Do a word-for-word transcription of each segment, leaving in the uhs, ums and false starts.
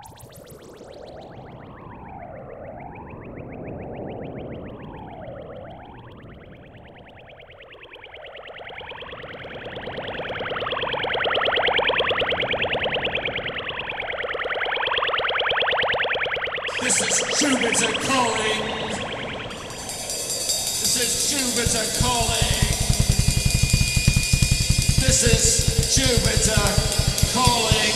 This is Jupiter calling. This is Jupiter calling. This is Jupiter calling.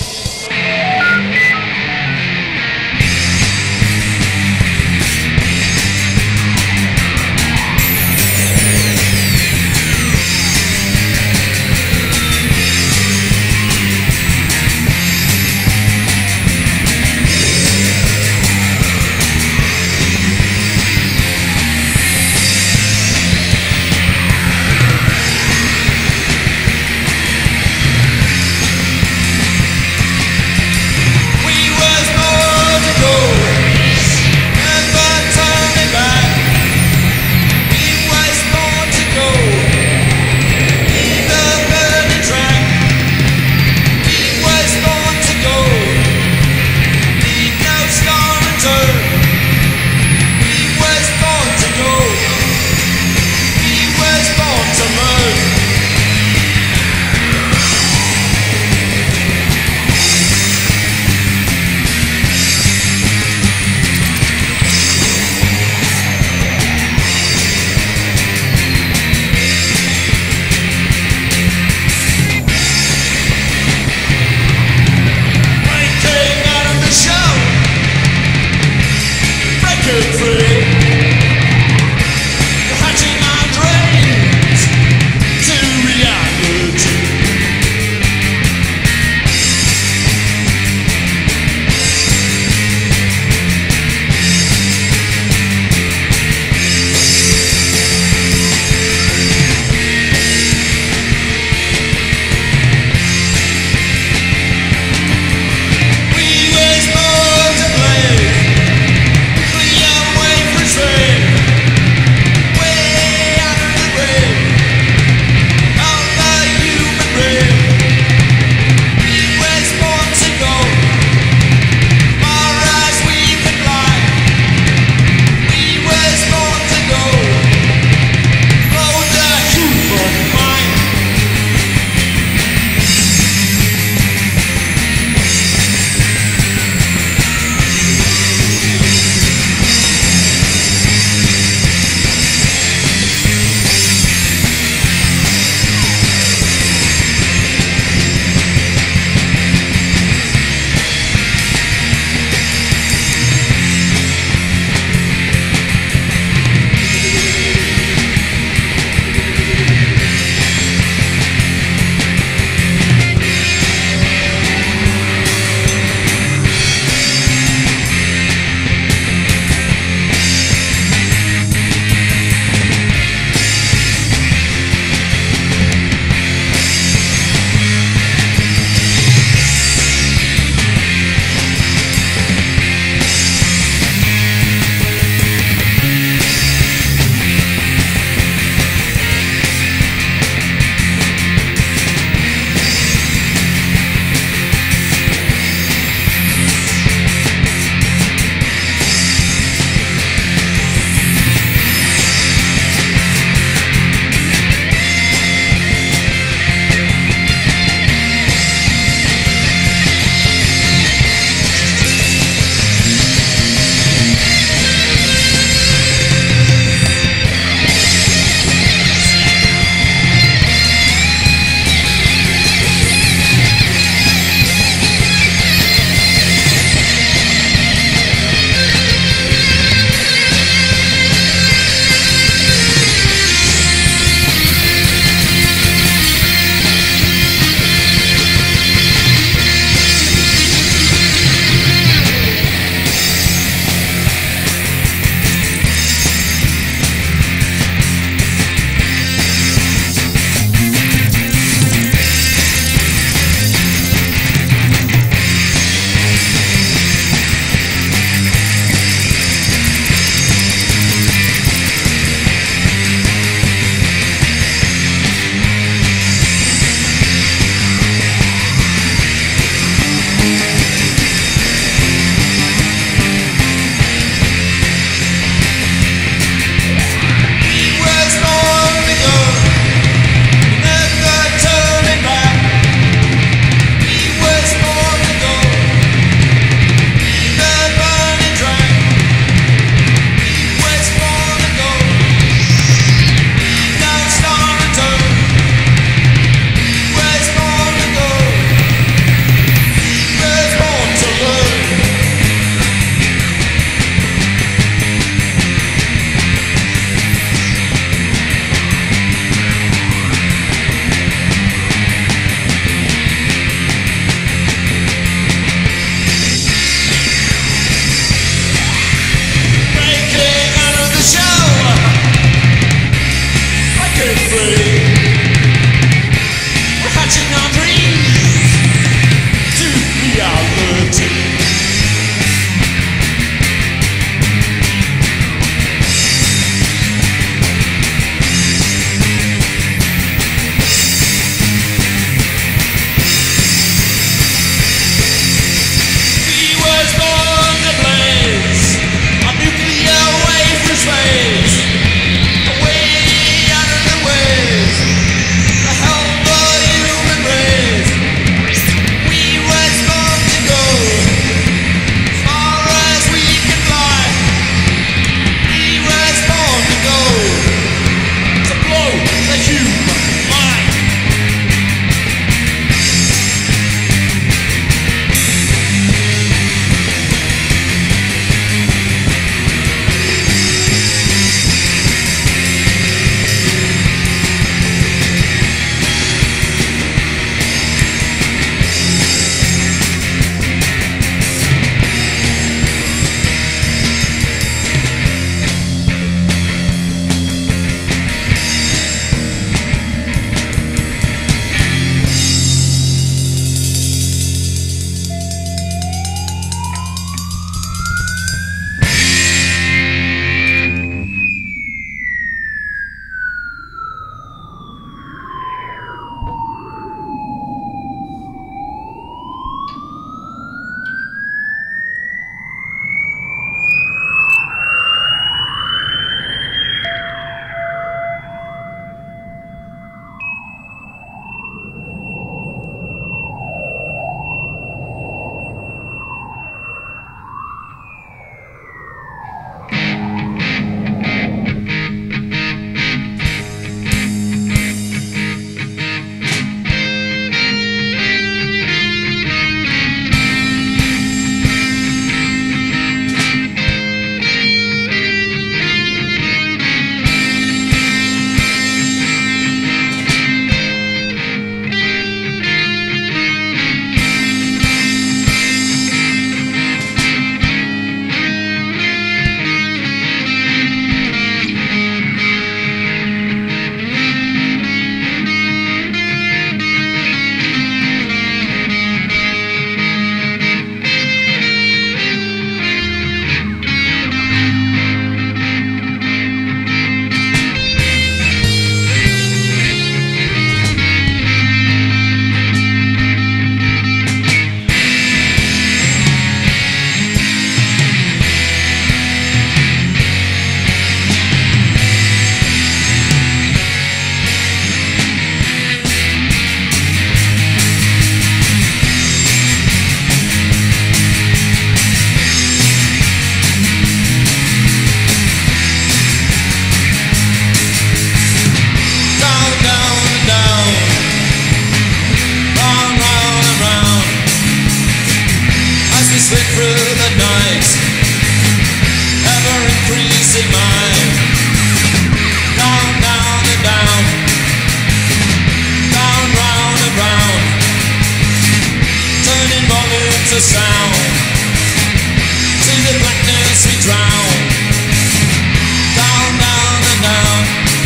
moments of sound. To the blackness we drown. Down, down and down.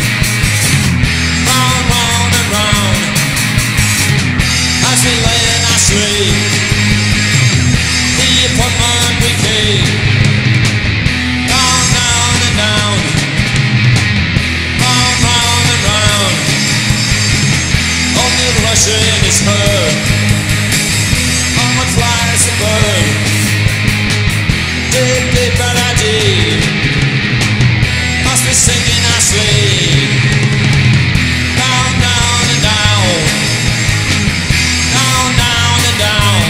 Round, round and round. As we lay in our sleep, the appointment we keep. Down, down and down. Round, round and round. Only the rushing is heard. Onward flies the bird. Deep, deep and I deep. Must be sinking our sleep. Down, down and down. Down, down and down.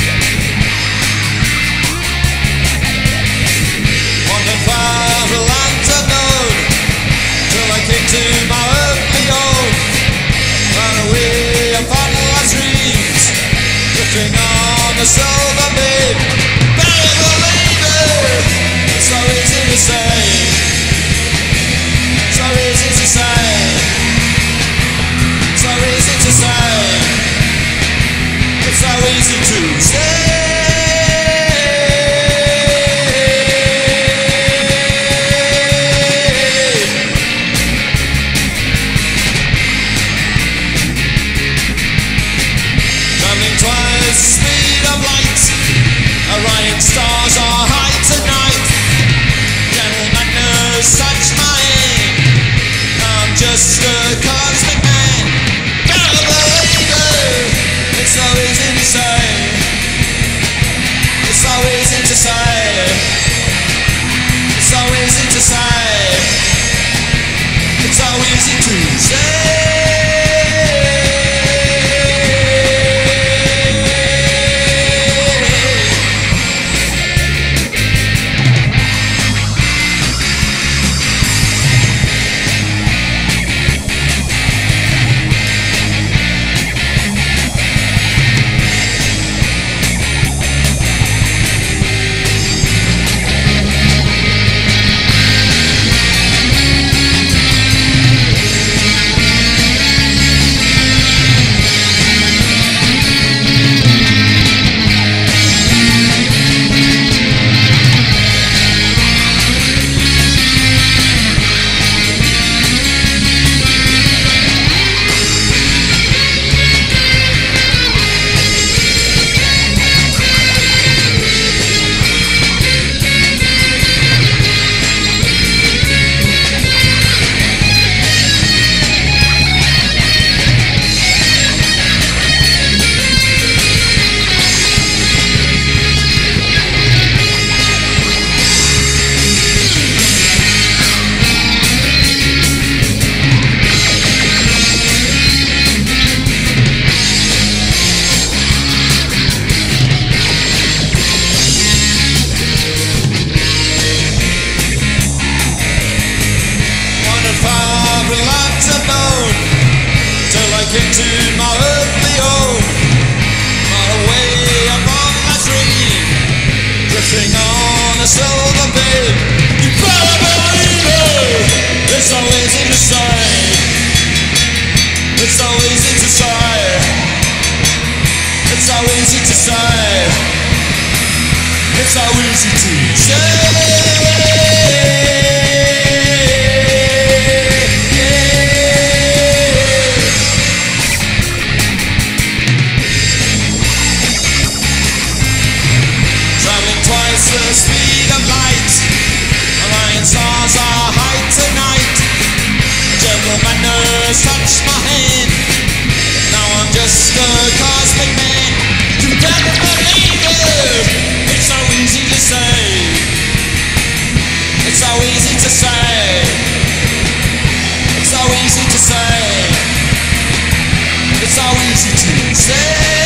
Fire alive. a silver bed. You better believe it. It's so easy to say. It's so easy to say. It's so easy to say. It's so easy to say. The speed of light, aligned stars are high tonight. Gentle manners touch my hand. Now I'm just a cosmic man. You better believe it. It's so easy to say. It's so easy to say. It's so easy to say. It's so easy to say.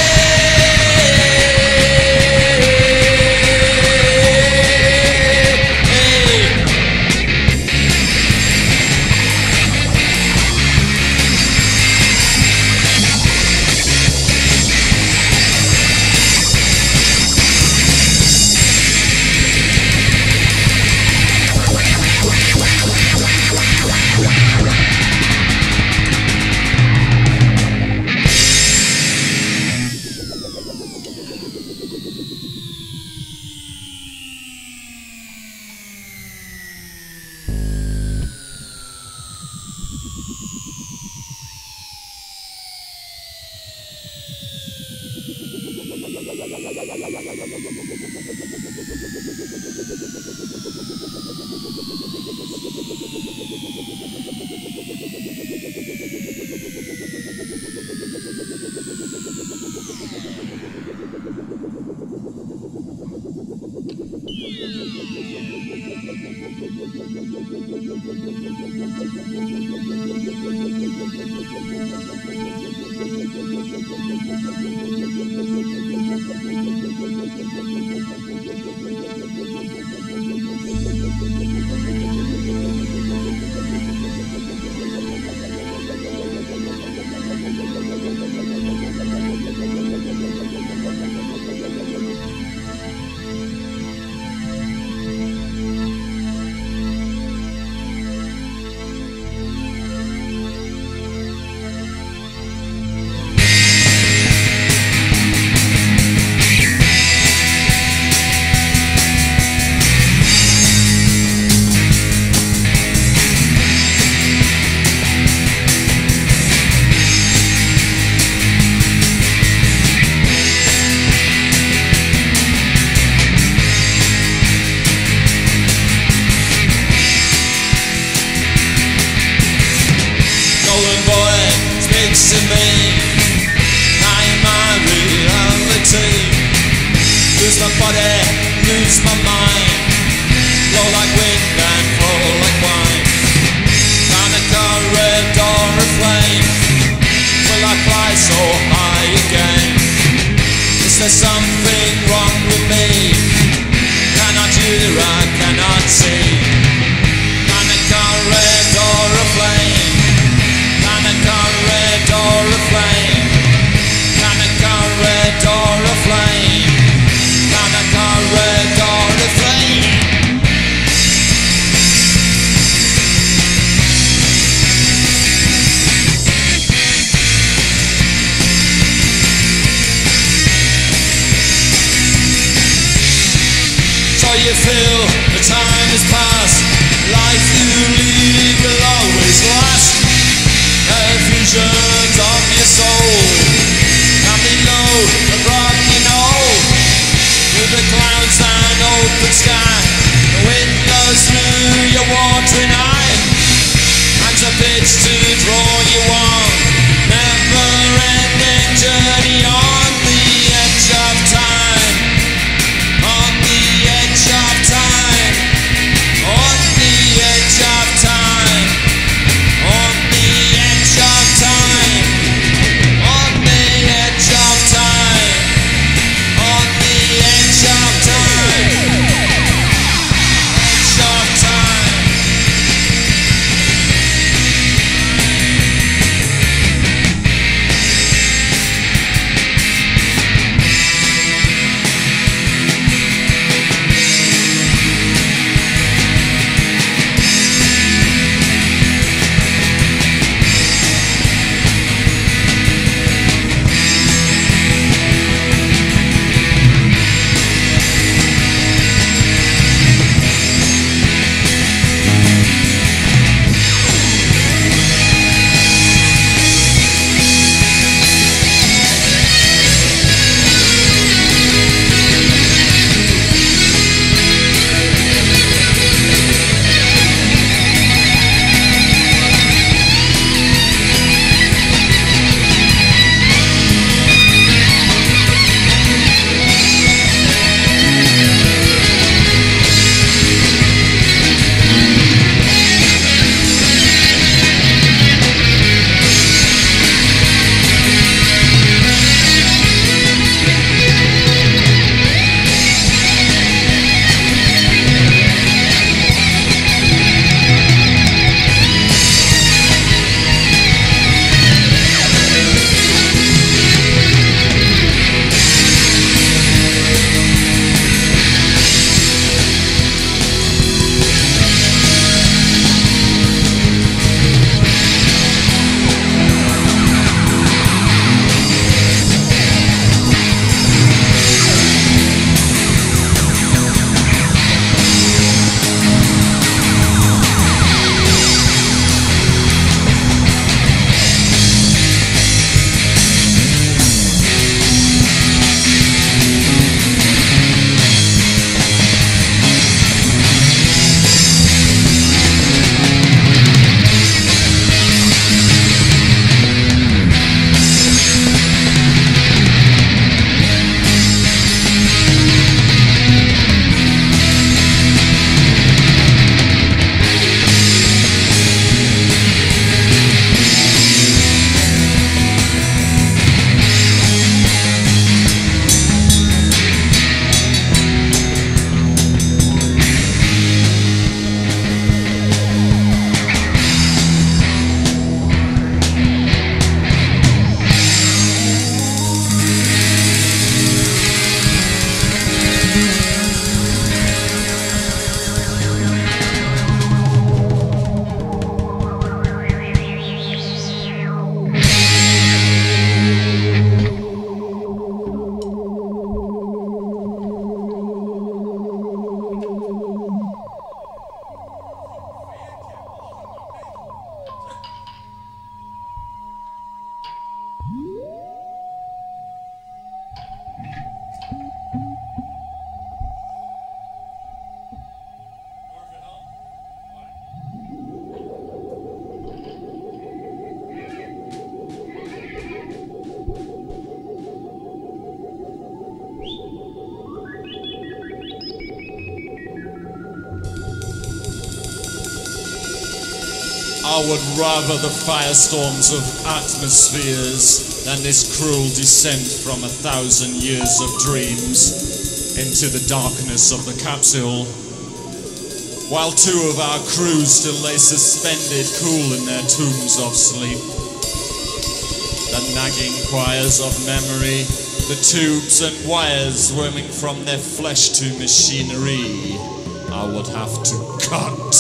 I would rather the firestorms of atmospheres than this cruel descent from a thousand years of dreams into the darkness of the capsule. While two of our crew still lay suspended cool in their tombs of sleep. The nagging choirs of memory, the tubes and wires worming from their flesh to machinery, I would have to cut.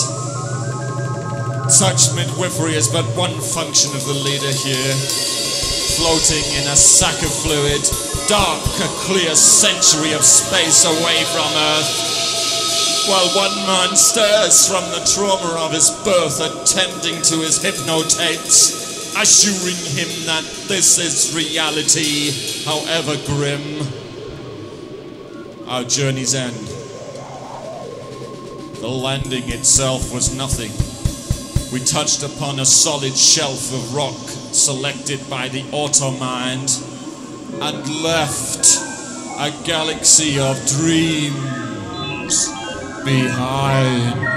Such midwifery is but one function of the leader here, floating in a sack of fluid, dark a clear century of space away from Earth, while one man stirs from the trauma of his birth, attending to his hypnotapes, assuring him that this is reality, however grim. Our journey's end. The landing itself was nothing. We touched upon a solid shelf of rock selected by the auto-mind and left a galaxy of dreams behind.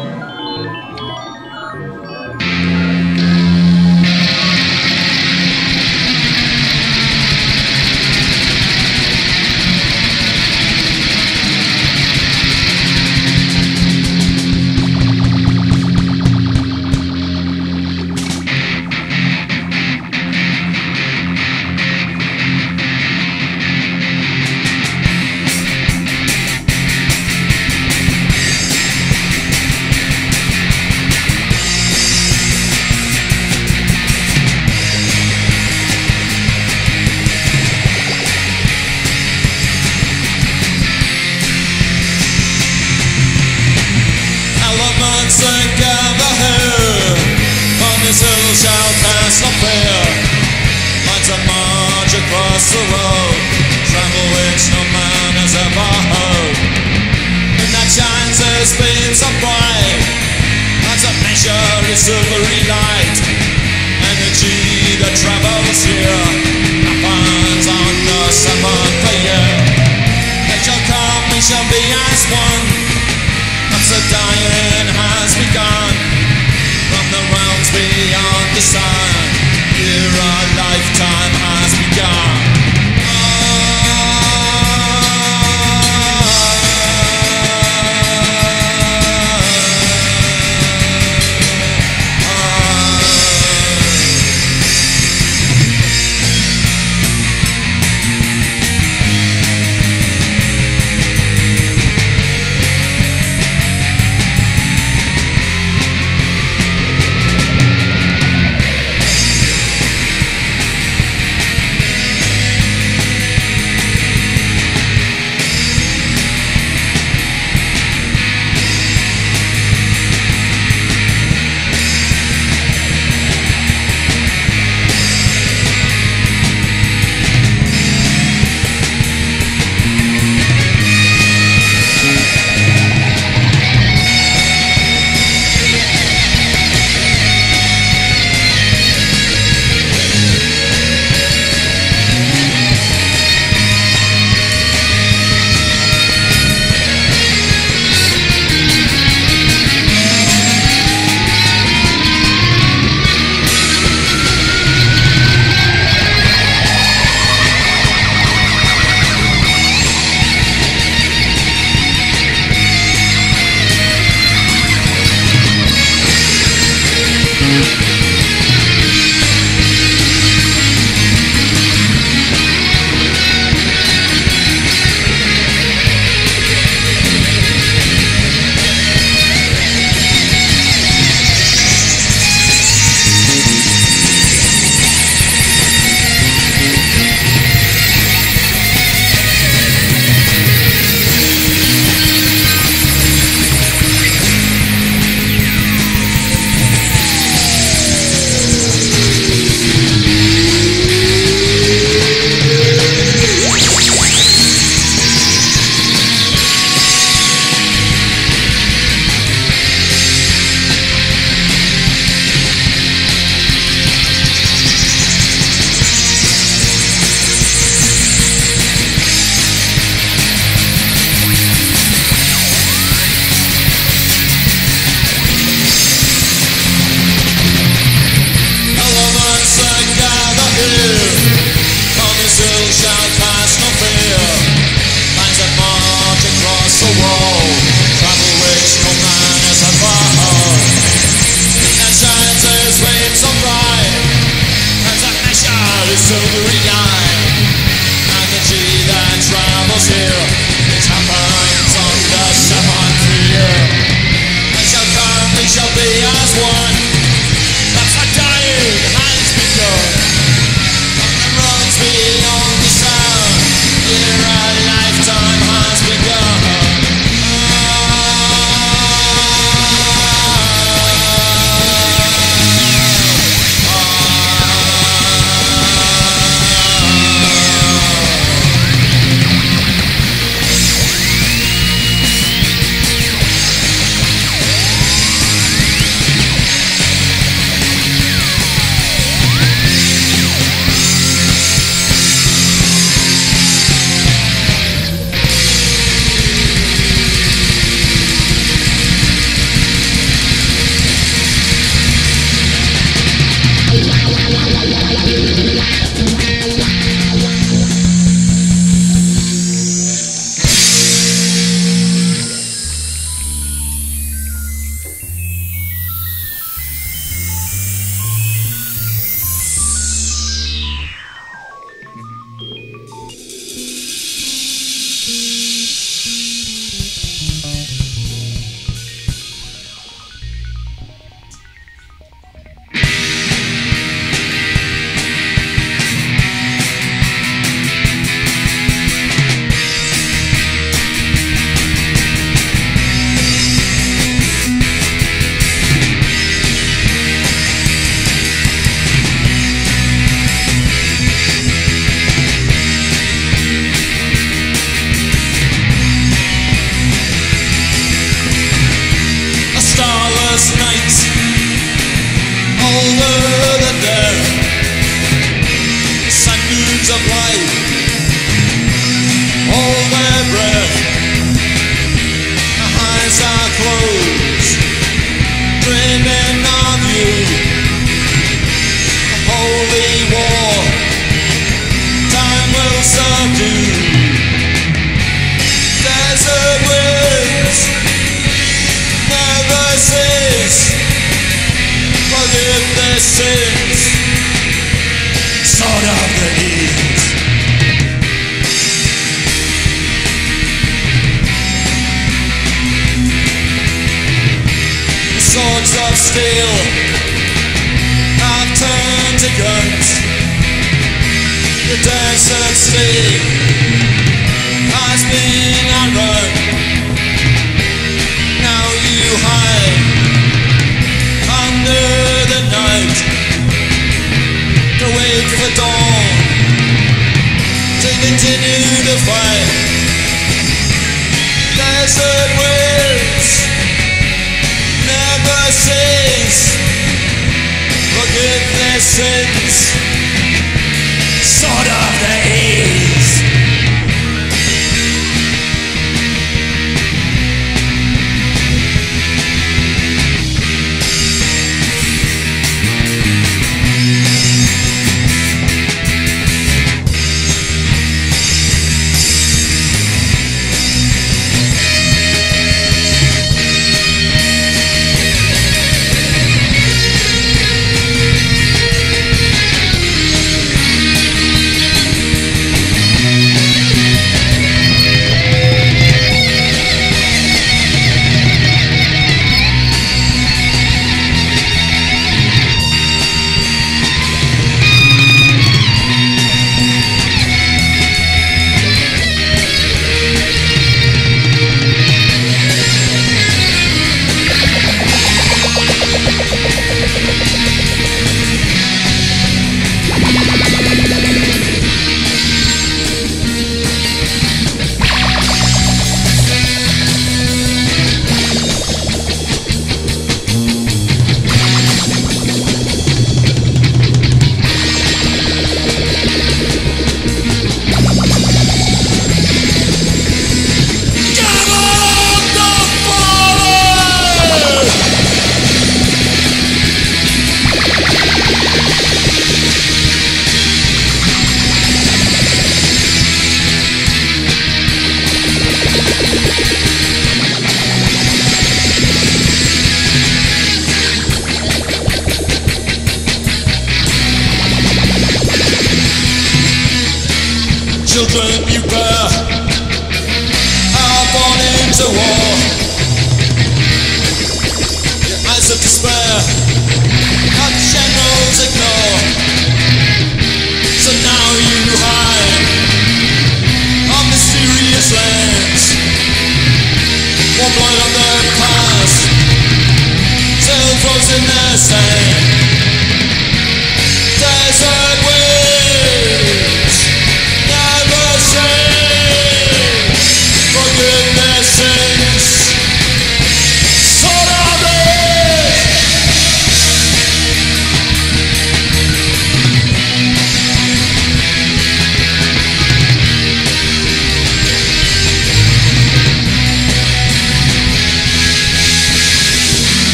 Together here, on this hill shall pass no fear. Lights a march across the road, travel which no man has ever heard. In that shines his beams of bright, as a measure is silvery light. Energy that travels here, happens on the seventh year. It shall come, we shall be as one. The dying has begun from the realms beyond the sun. Here our lifetime has begun.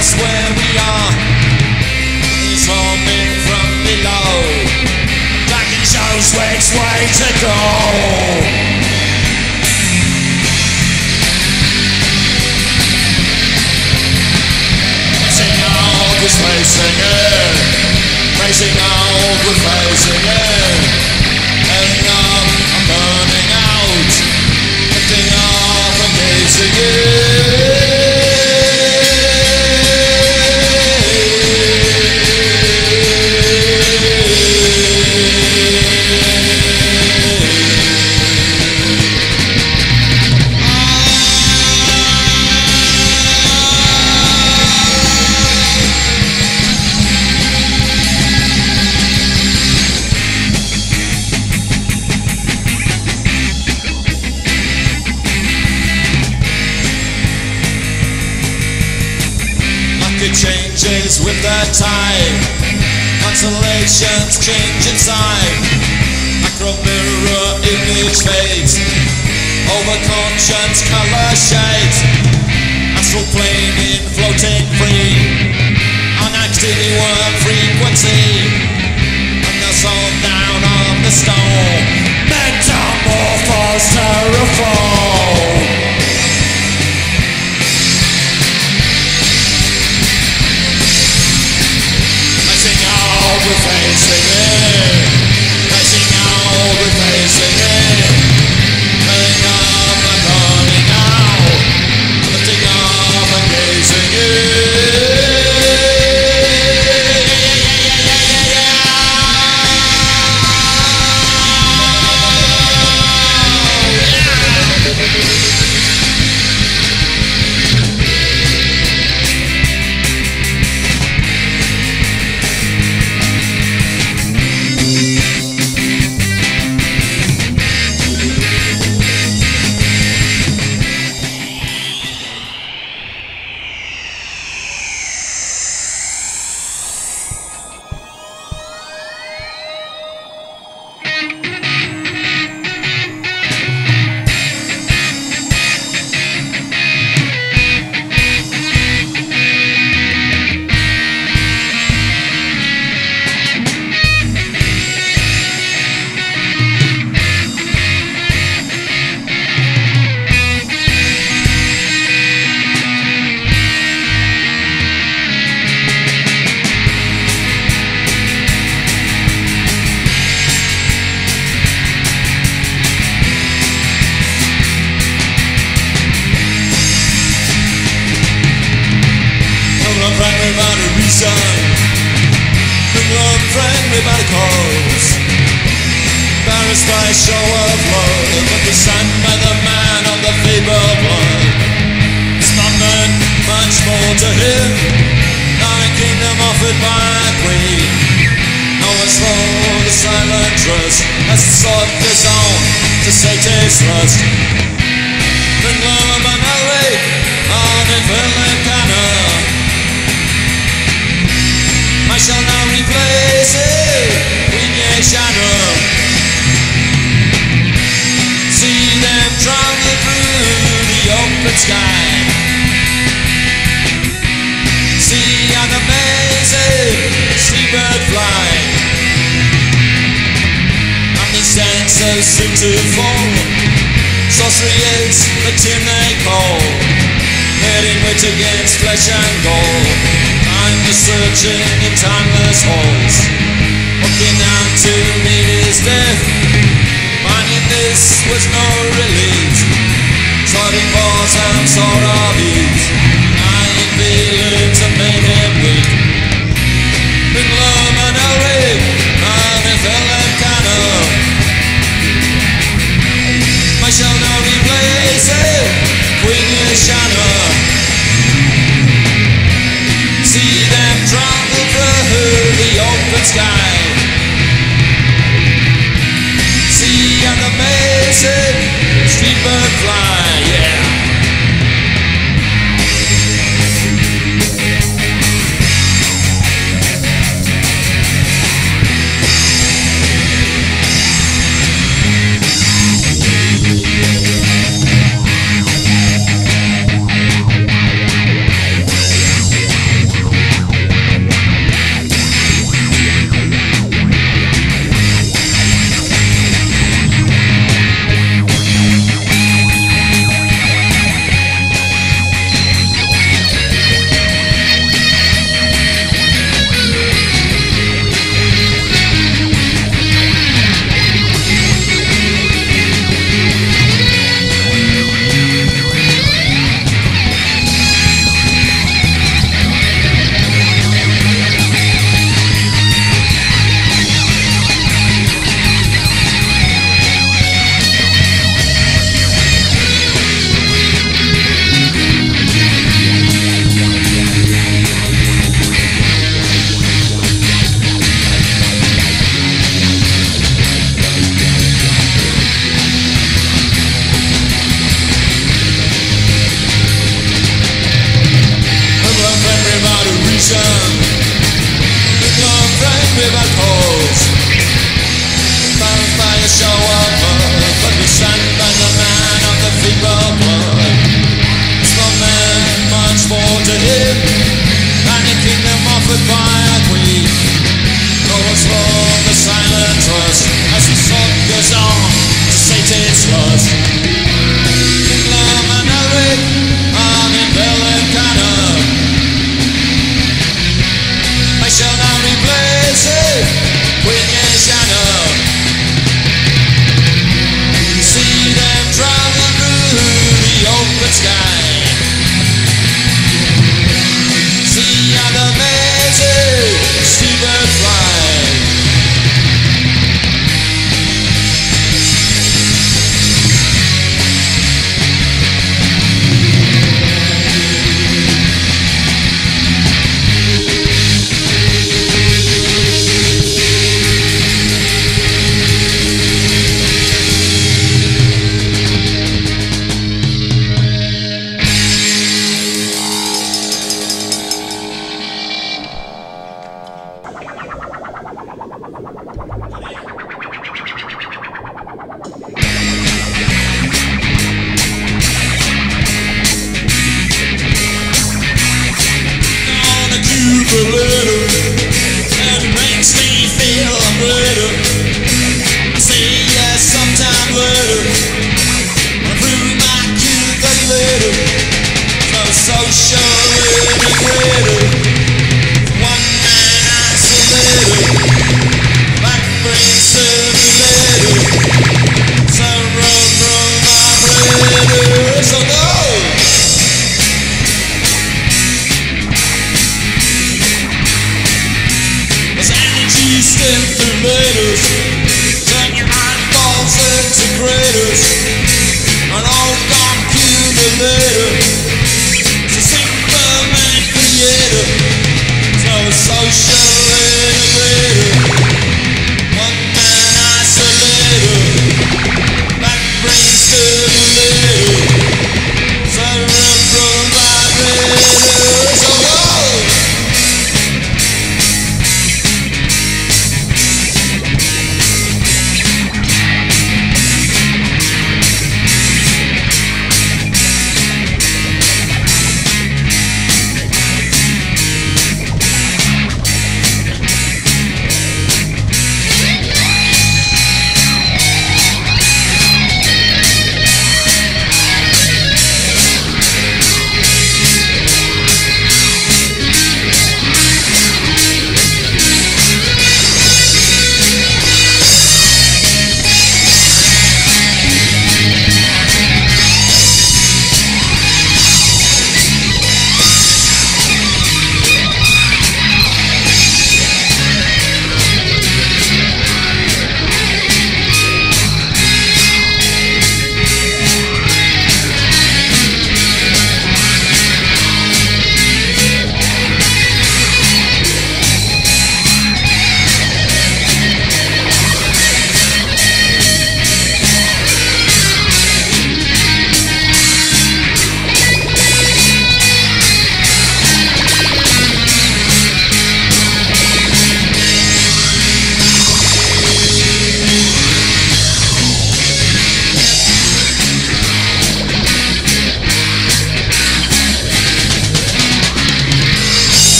us where we are. It's roaming from below. Darken shows which way to go. Facing out, we're facing it. Facing out, we're facing it. Heading up, I'm burning out. Lifting up and gazing in. Changes with the tide, constellations change inside. Macro mirror image fades, over conscience color shades. Astral plane in floating free, unactive worm frequency. And the soul down on the stone, metamorphose terraform. We're facing it, facing out, we're facing it. Heading up and running out, lifting up and gazing in. Embarrassed by a show of love, but designed by the man of the feeble blood. It's not meant much more to him, not a kingdom offered by a queen. No one's for the silent trust, has sought his own to sate his lust. Bring love and awake on infinite cannon. I shall now replace it, Queen Shannon. See them travel through the open sky. See an amazing seabird fly. And the senses seem to fall. Sorcery is the tune they call. Heading wit against flesh and gold. Time is searching in timeless halls. Looking out to meet his death. Finding this was no relief. Starting wars and sort of ease. Dying feelings that made him weak. Bring love and a ring and a felon cannon. I shall now replace it, Queen Shannon. See them travel through the open sky. See an amazing street bird fly, yeah.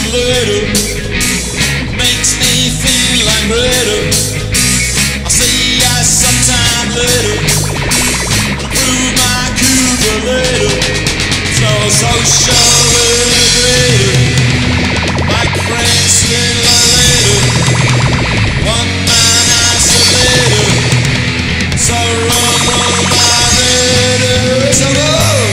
little, makes me feel like brittle. I see I sometime little, prove my cube a little. So social integrated, like Princeton a little, one man isolated. So roll, roll my little, so roll.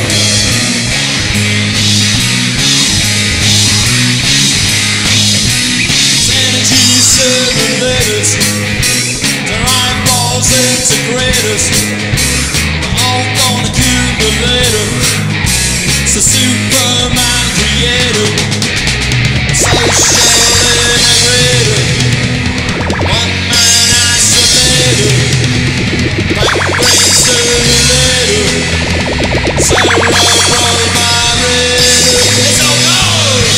Seven letters, their eyeballs integrators, all gonna accumulator. It's a Superman creator, social integrator, one man isolator, backbrain simulator. So roll, roll my riddle, it's all gone.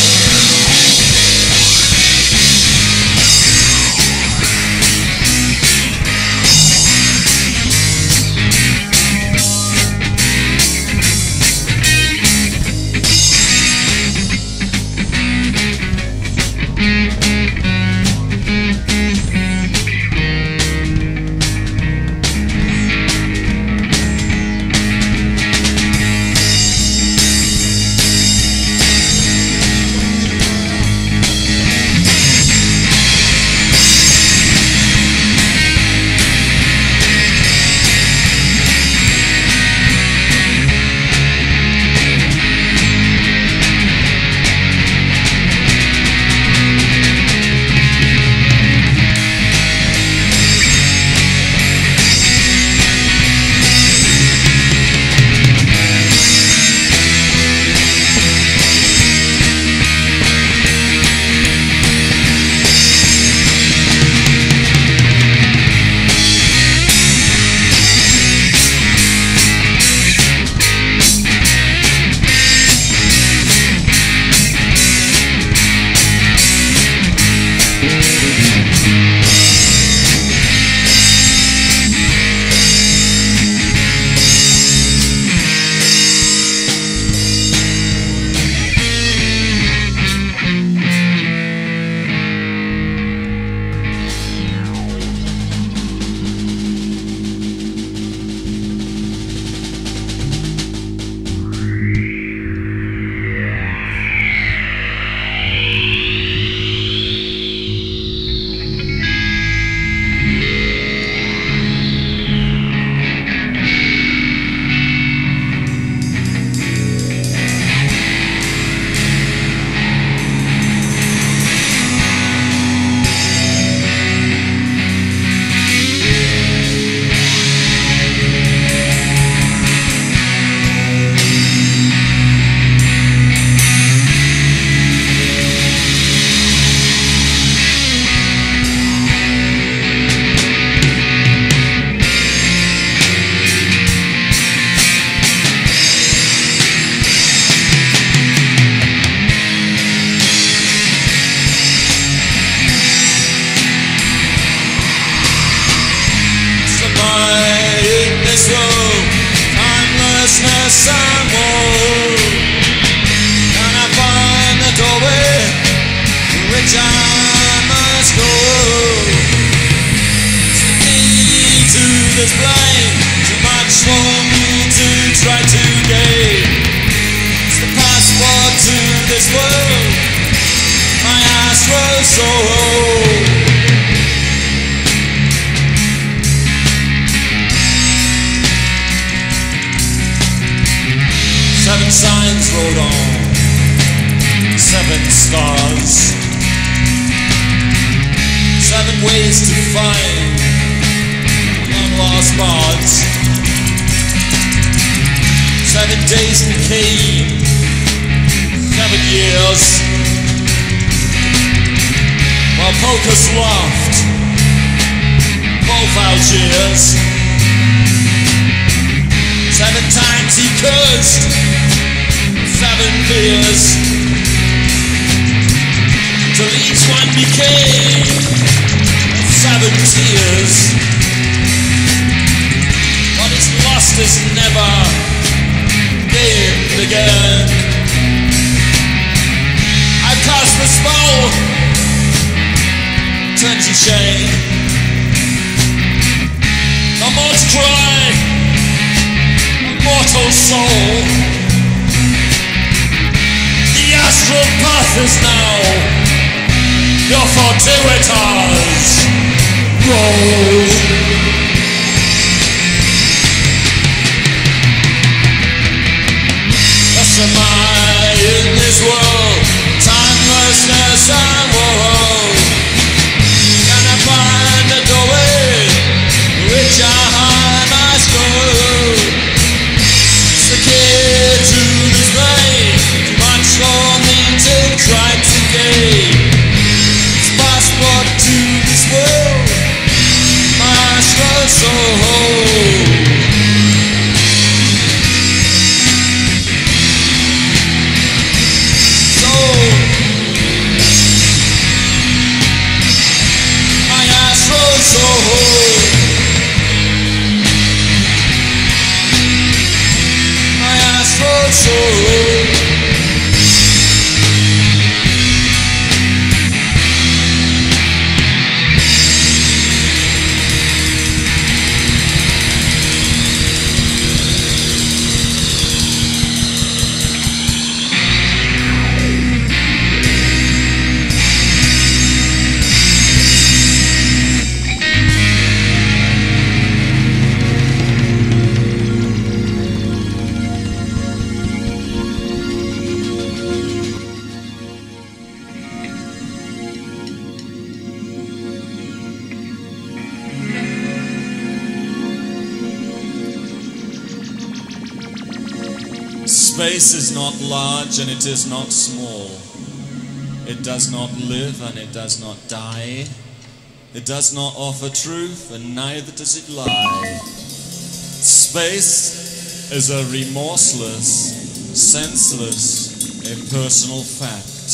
Seven signs wrote on seven stars, seven ways to find long-lost bards, seven days in the cave, seven years, while Pocus laughed both Algiers. Seven times he cursed, seven beers, till each one became seven tears. What is lost is never gained again. I cast the spell Twenty shade, the mods cry, mortal soul. The astral path is now your fortuitous roll. Am I in this world, timelessness and woe? Can I find a doorway which I must go? It's the key to this brain, too much for me to try to gain. It's passport to this world, my astral soul. Space is not large and it is not small. It does not live and it does not die. It does not offer truth and neither does it lie. Space is a remorseless, senseless, impersonal fact.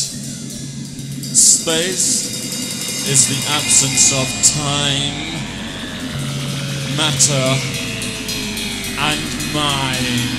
Space is the absence of time, matter, and mind.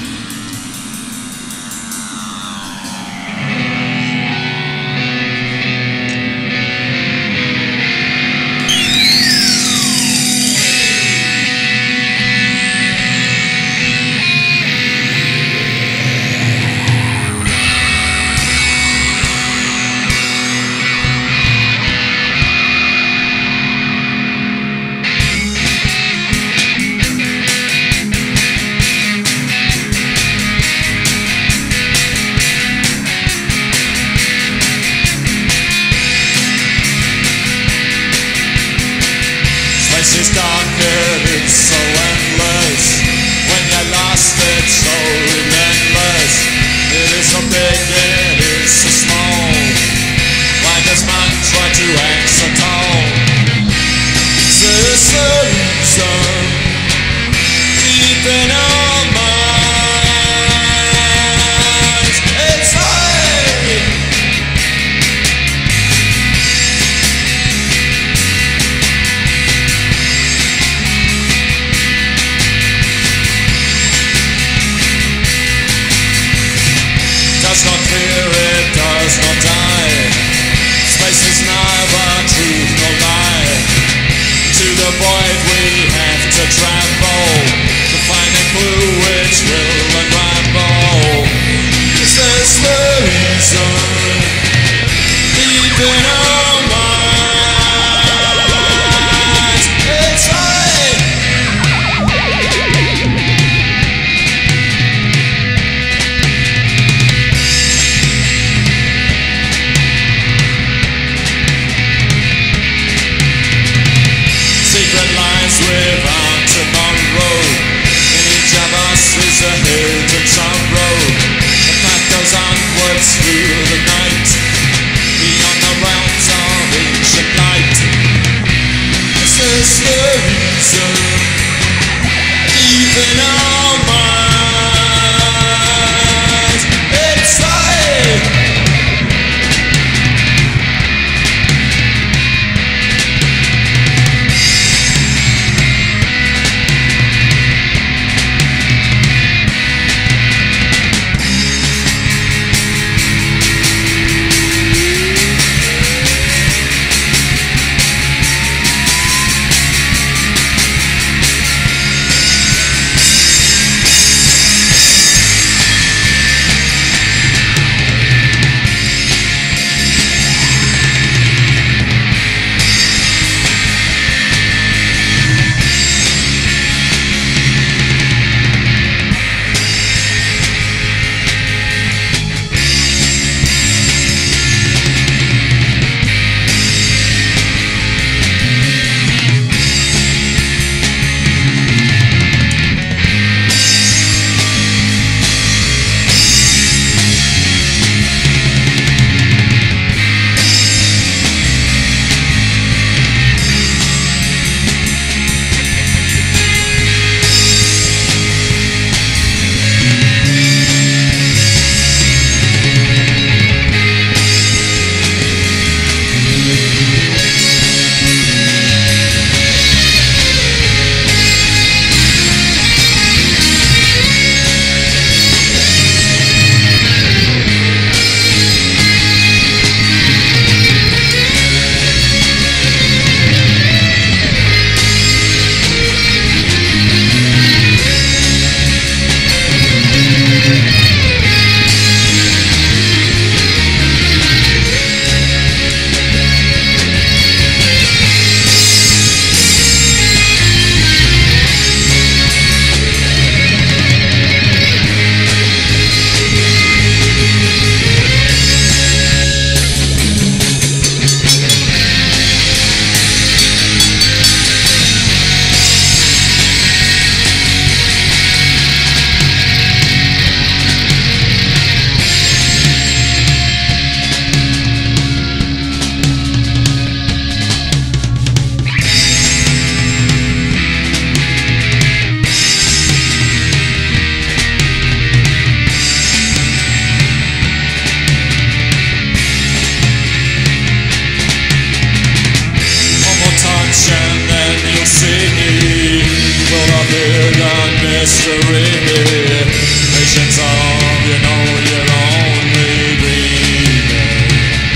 mystery. Visions of, you know, you're only dreaming.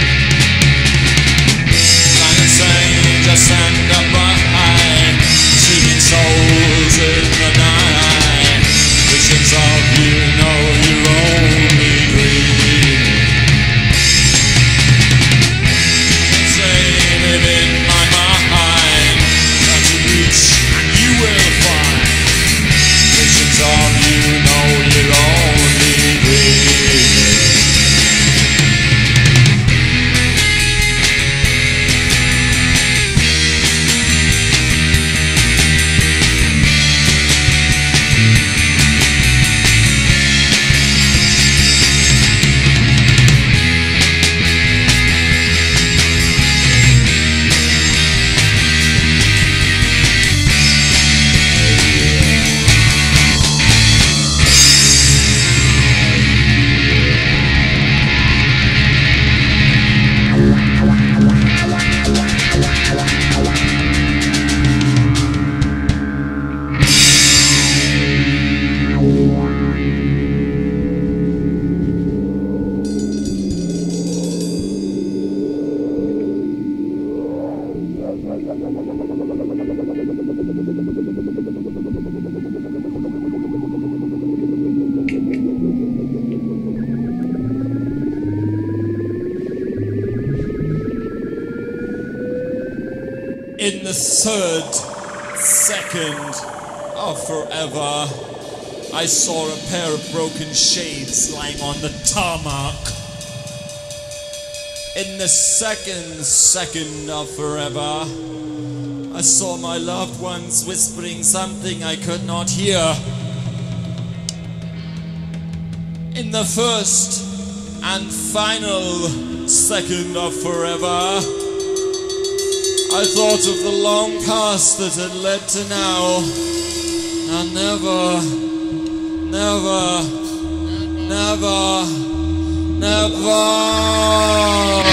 Like a saint, just stand up behind, seeking souls in the night. Visions of, you know, you're only dreaming. Say, live in my mind, try to reach and you will find. Visions of, you know, you're only dreaming. In the third second of forever, I saw a pair of broken shades lying on the tarmac. In the second second of forever, I saw my loved ones whispering something I could not hear. In the first and final second of forever, I thought of the long past that had led to now, and never, never, never, never.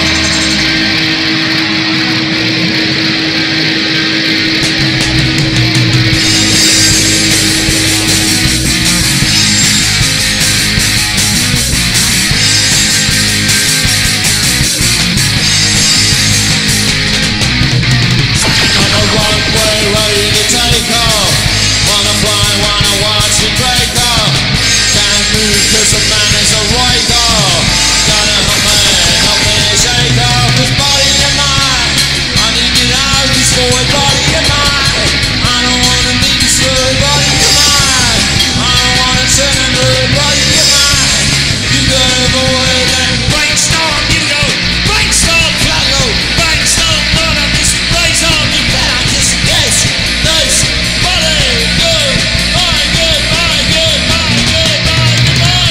Ready to take off, wanna fly, wanna watch it break off. Can't move cause the man is a writer. Gotta help me, help me shake off his body and mind. I need it out, destroyed body and mind. I don't wanna be destroyed body and mind. I don't wanna turn into a body and mind. You gotta avoid that brainstorm, you go brainstorm, flago, brainstorm, not a missing brainstorm, you better kiss it, yes. Nice body, good, my good, my good, my good, my good, my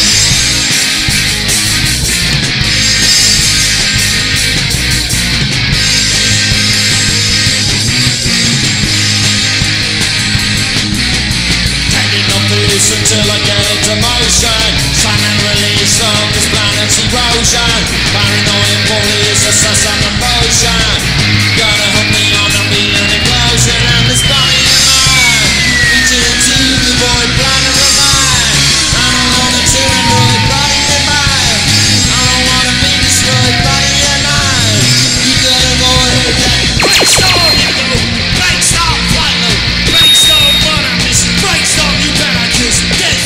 taking up the loose until I get into motion. Sign and release on this planet's erosion. Paranoid bullies assess on the motion. Gotta help me on a million explosion. And this body of mine, reaching into the void planet of mine. I don't wanna turn into a body of mine. I don't wanna be destroyed body of mine. You gotta avoid that brainstorm, you go brainstorm, flight low, brainstorm, what I miss, brainstorm, you better kiss death.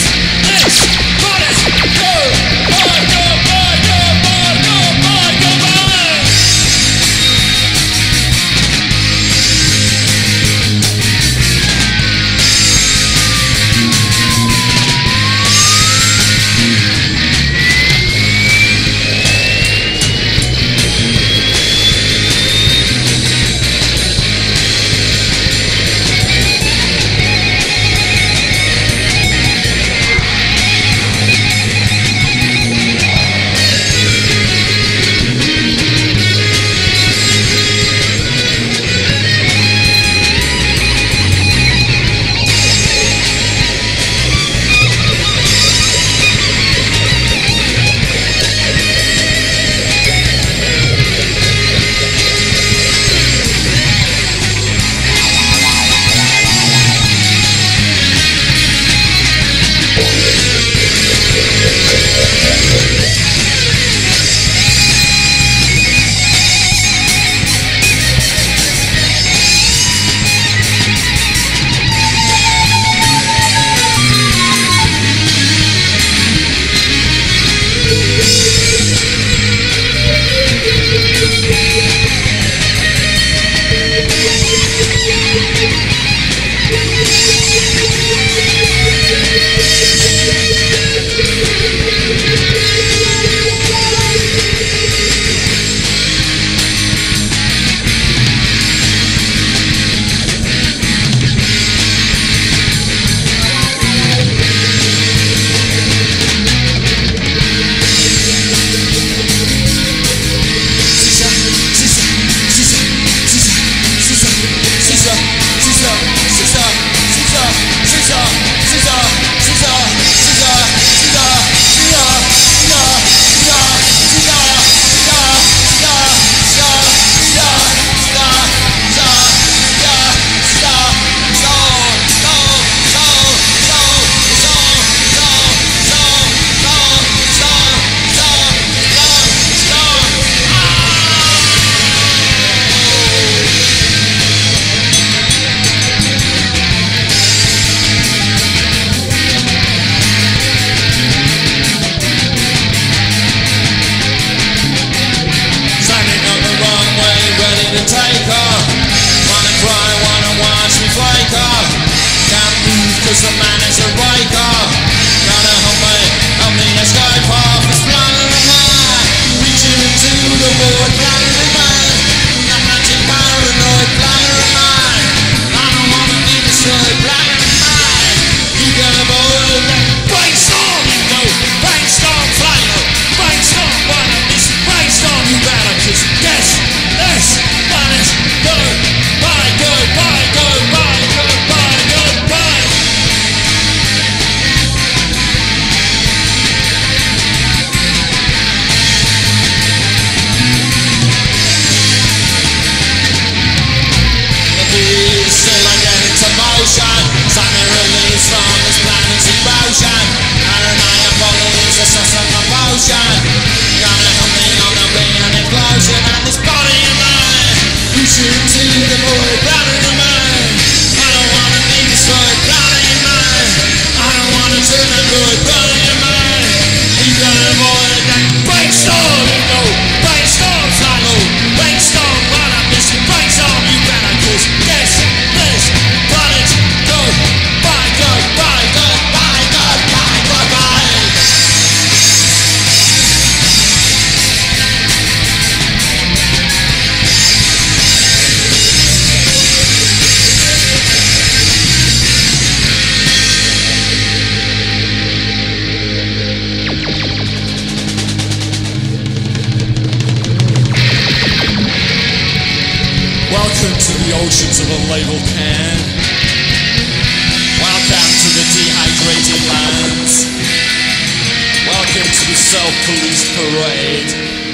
self-police parade.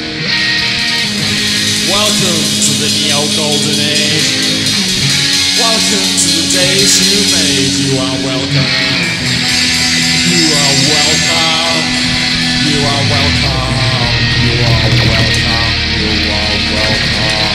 Welcome to the neo-golden age. Welcome to the days you made. You are welcome. You are welcome. You are welcome. You are welcome. You are welcome.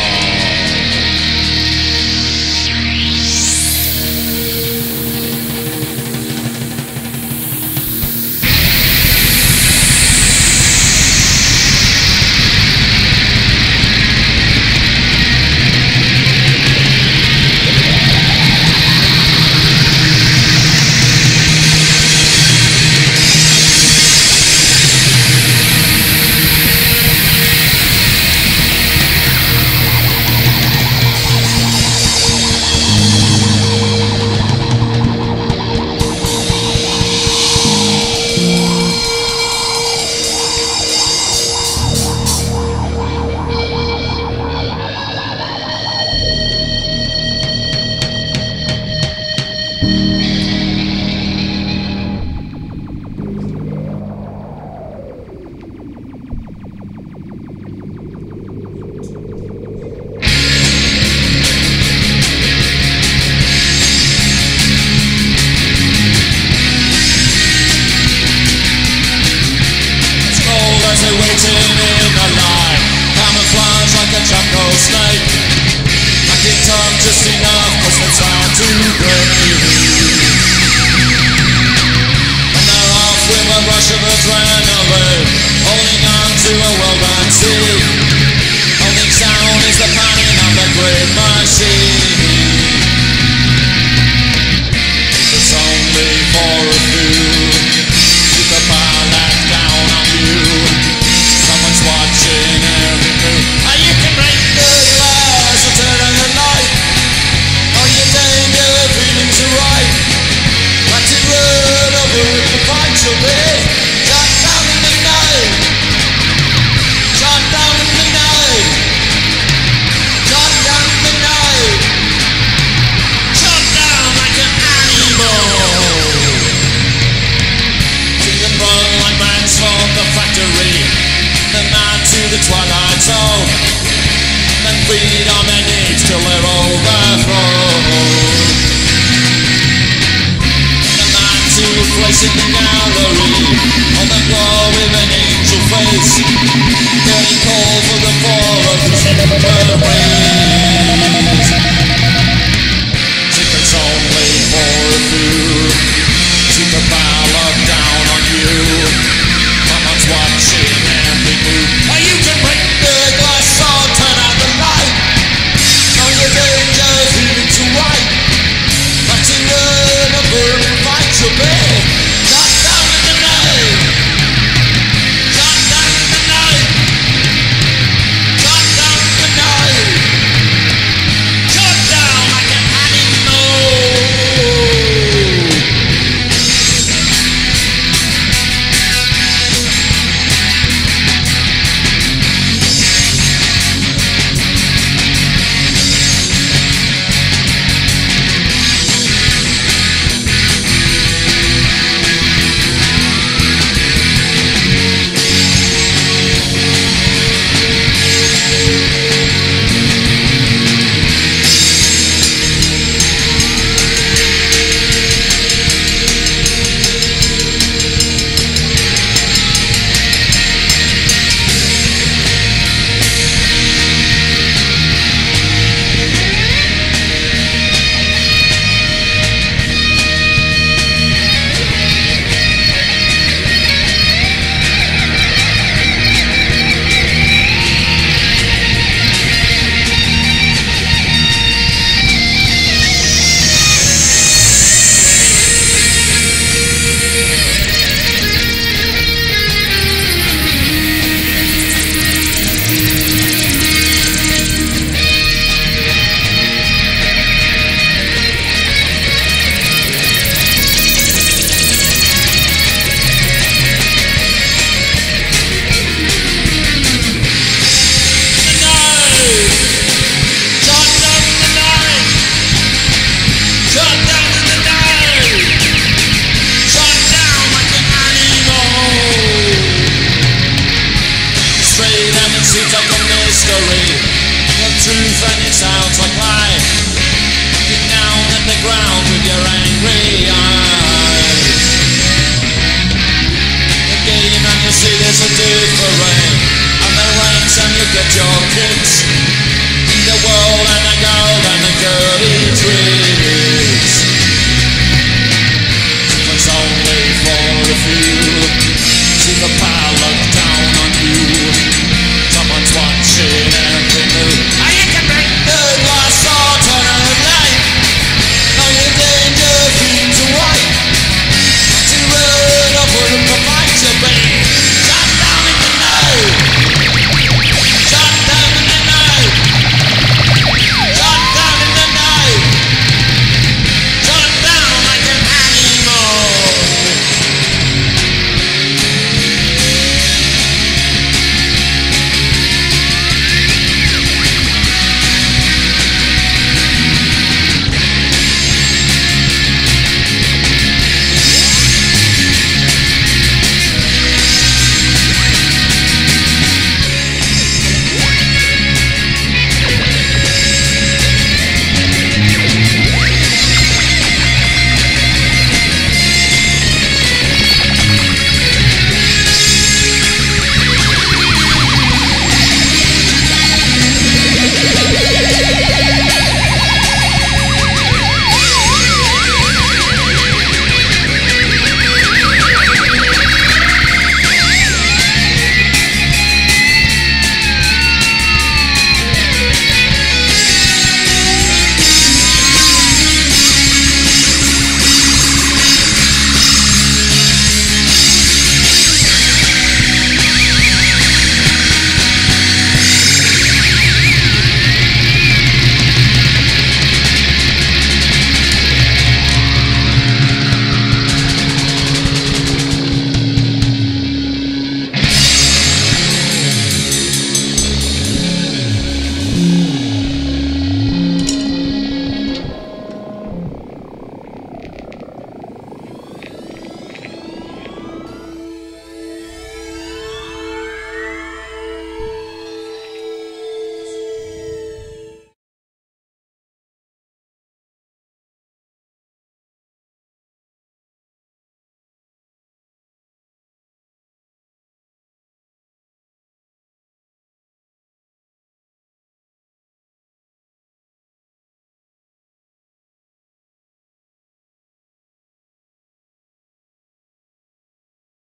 free.